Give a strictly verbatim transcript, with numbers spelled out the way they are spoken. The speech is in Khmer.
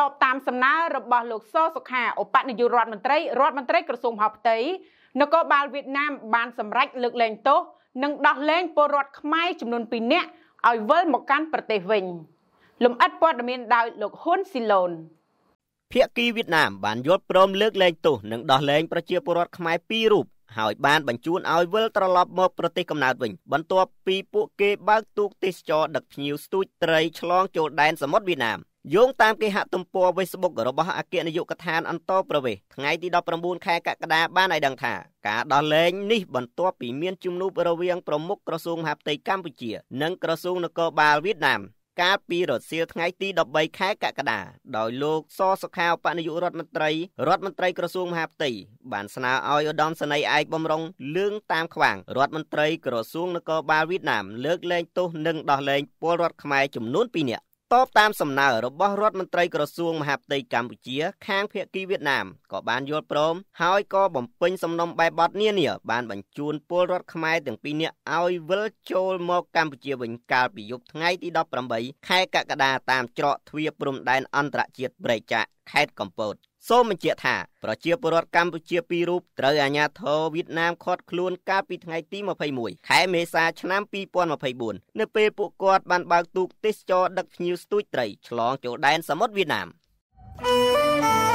បតាមសំណើរបស់លោកសសុខាឧបនាយករដ្ឋមន្ត្រីរដ្ឋមន្ត្រីក្រសួងមហាផ្ទៃនគរបាលវៀតណាមបានសម្រេចលើកលែងទោសនិងដោះលែងពលរដ្ឋខ្មែរចំនួនពីរនាក់ឲ្យវិលមកកាន់ប្រទេសវិញលំអិតព័ត៌មានដោយលោកហ៊ុនស៊ីឡូនភាគីវៀតណាមបានយល់ព្រមលើកលែងទោសនិងដោះលែងប្រជាពលរដ្ឋខ្មែរពីររូបហើយបានបញ្ជូនឲ្យវិលត្រឡប់មកប្រទេសកំណើតវិញបន្ទាប់ពីពួកគេបើកទូកទេសចរដឹកភ្ញៀវស្ទូចត្រីឆ្លងចូលដែនសមុទ្រវៀតណាមយោងតាមគេហទំព័រ Facebook របស់អគ្គនាយកដ្ឋានអន្តរប្រវេសន៍ថ្ងៃទីដប់ប្រាំបួនខែកក្កដាបានឲ្យដឹងថាការដោះលែងនេះបន្ទាប់ពីមានជំនួបរវាងប្រមុខក្រសួងមហាផ្ទៃកម្ពុជានិងក្រសួងនគរបាលវៀតណាមកាលពីរសៀលថ្ងៃទីដប់បីខែកក្កដាដោយលោកសសុខាឧបនាយករដ្ឋមន្ត្រីរដ្ឋមន្ត្រីក្រសួងមហាផ្ទៃបានស្នើឲ្យឧត្តមសេនីយ៍ឯកបំរុងលឿងតាមខ្វាងរដ្ឋមន្ត្រីក្រសួងនគរបាលវៀតណាមលើកលែងទោសនិងដោះលែងពលរដ្ឋខ្មែរចំនួនពីរនាក់តបតាមសំណើរបស់រដ្ឋមន្ត្រីក្រសួងមហាផ្ទៃកម្ពុជាខាងភាគីវៀតណាមក៏បានយល់ព្រមហើយក៏បំពេញសំណុំបែបបទនានាបានបញ្ជូនពលរដ្ឋខ្មែរទាំងពីរនាក់ឲ្យវិលចូលមកកម្ពុជាវិញកាលពីយប់ថ្ងៃទីដប់ប្រាំបីខែកក្កដាតាមច្រកទ្វារព្រំដែនអន្តរជាតិព្រែកចាកខេត្តកំពតសូមបញ្ជាក់ថាប្រជាពលរដ្ឋកម្ពុជាពីររូបត្រូវអាជ្ញាធរវៀតណាមឃាត់ខ្លួនកាលពីថ្ងៃទីម្ភៃមួយខែមេសាឆ្នាំពីរពាន់ម្ភៃបួននៅពេលពួកគាត់បានបើកទូកទេសចរដឹកភ្ញៀវស្ទូចត្រីឆ្លងចូលដែនសមុទ្រវៀតណាម